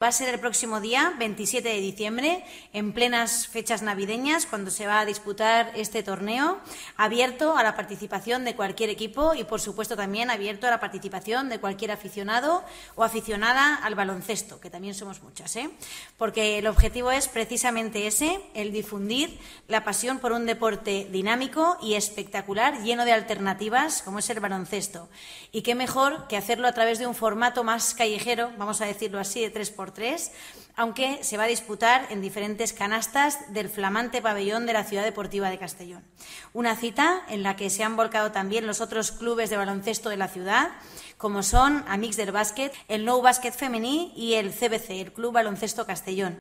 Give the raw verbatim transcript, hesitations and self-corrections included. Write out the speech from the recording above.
Va a ser el próximo día veintisiete de diciembre, en plenas fechas navideñas, cuando se va a disputar este torneo, abierto a la participación de cualquier equipo y, por supuesto, también abierto a la participación de cualquier aficionado o aficionada al baloncesto, que también somos muchas, ¿eh? Porque el objetivo es precisamente ese, el difundir la pasión por un deporte dinámico y espectacular, lleno de alternativas, como es el baloncesto. Y qué mejor que hacerlo a través de un formato más callejero, vamos a decirlo así, de tres por tres, aunque se va a disputar en diferentes canastas del flamante pabellón de la Ciudad Deportiva de Castellón. Una cita en la que se han volcado también los otros clubes de baloncesto de la ciudad, como son Amics del Bàsquet, el Nou Bàsquet Femení y el C B C, el Club Baloncesto Castellón.